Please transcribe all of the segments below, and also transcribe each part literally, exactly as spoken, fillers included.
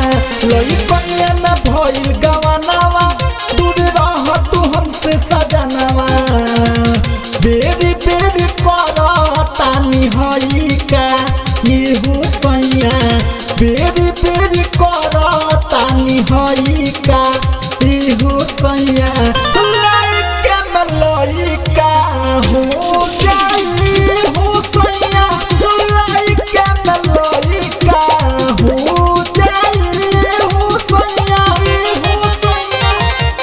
लइकनिया में भइल गवानावा दूर रह तू हमसे सजनावा बेरी बेरी करतानी हई का ये हो सैया बेरी बेरी करतानी हई का ये हो सैया लइका में लइका हो जाई हो सैया लइका में लइका हो जाई हो सैया हो सैया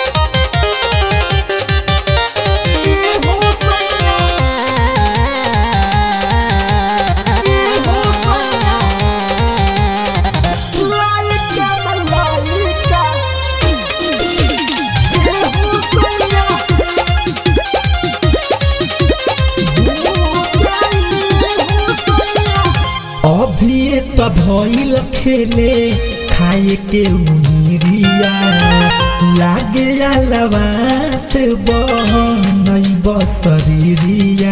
हो सैया हो सैया लइका में लइका हो सैया अभी त भइल खेले खाए के उमिरिया लागे लवात बनई बसरिया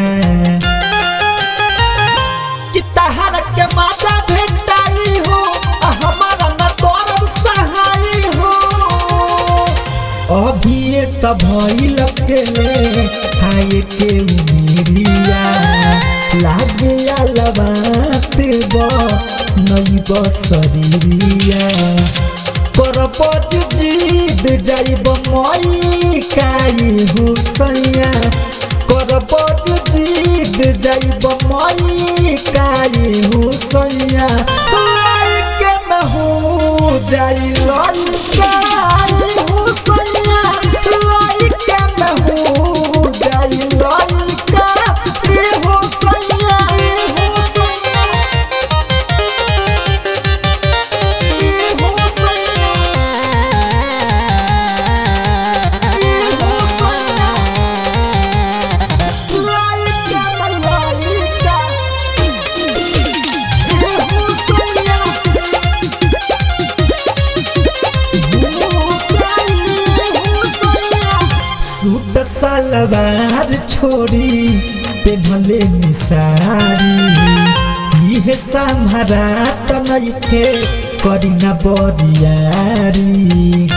कि तहर के माता भेटाई हो हमारा न तोर सहाई हो अभी त भइल खेले खाए के उमिरिया लागे लवात नई बसरिया करपच जीत जाइब मई काई हो सैया करपच जीत जाइब मई काई हो सैया लइका में हो जाई लइका हो सैया लइका में हो जाई लइका हो सैया हो सैया हो सैया हो सैया लइका में लइका हो सैया हो जाई हो सैया सूट सलवार छोड़ी पेढ़ले निसारी इहे सम्हरा त नइखे करी न बरियारी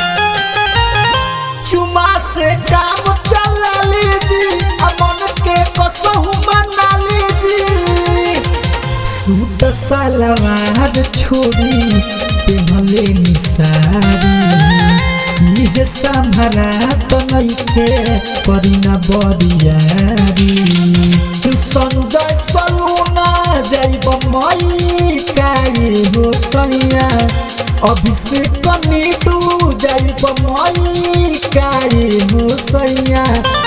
चुमा से काम चला लीजी मन के कसहु मना लीजी सूट सलवार छोड़ी पेढ़ले निसारी इहे सम्हरा त नइखे करी न बरियारी संजय सलूना जाइब मई काई हो सैया अभिषेक नीटू जाइब मई काई हो सैया।